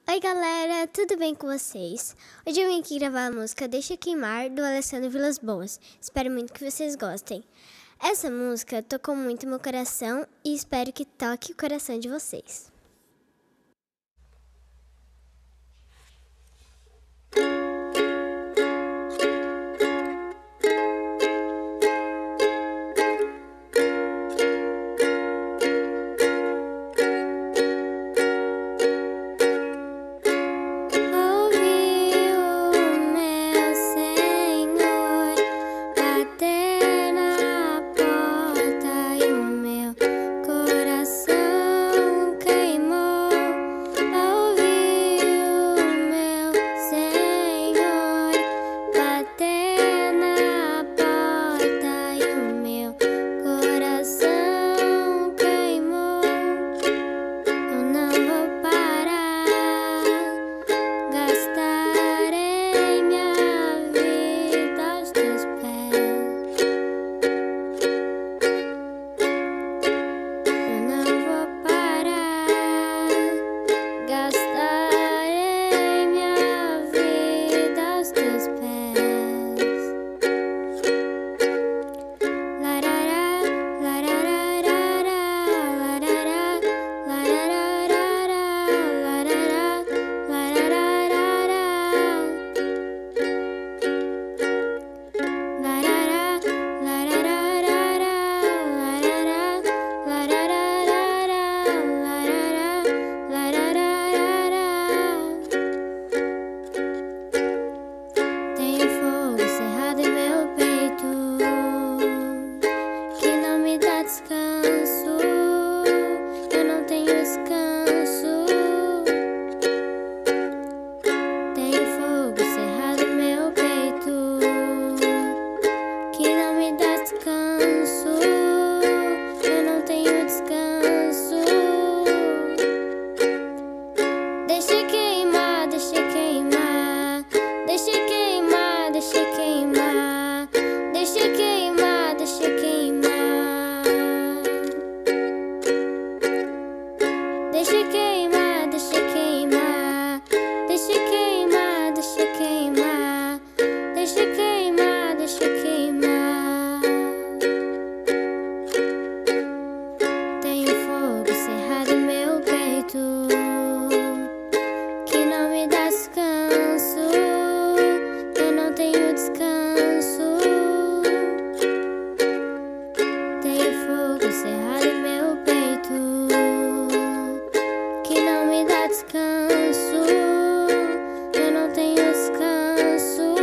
Oi galera, tudo bem com vocês? Hoje eu vim aqui gravar a música Deixa Queimar, do Alessandro Vilas Boas. Espero muito que vocês gostem. Essa música tocou muito meu coração e espero que toque o coração de vocês. Tenho fogo cerrado em meu peito, que não me dá descanso. Eu não tenho descanso. Tenho fogo cerrado em meu peito, que não me dá descanso. Eu não tenho descanso. Deixa queimar, deixa queimar, deixa queimar, deixa queimar, deixa queimar, deixa queimar, deixa queimar, deixa queimar, deixa queimar, deixa queimar, deixa queimar, deixa queimar. Tenho fogo cerrado em meu peito, que não me dá descanso. Eu não tenho descanso. Tenho fogo cerrado em meu peito, que não me dá descanso. Eu não tenho descanso.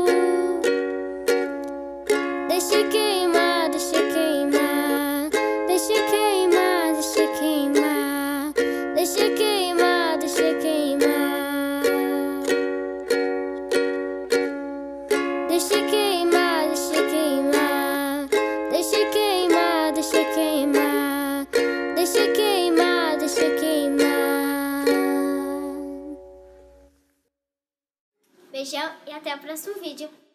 Deixa queimar, deixa queimar, deixa queimar, deixa queimar, deixa queimar, deixa queimar, deixa queimar, deixa queimar, deixa queimar, deixa queimar, deixa queimar, deixa queimar. Beijão e até o próximo vídeo.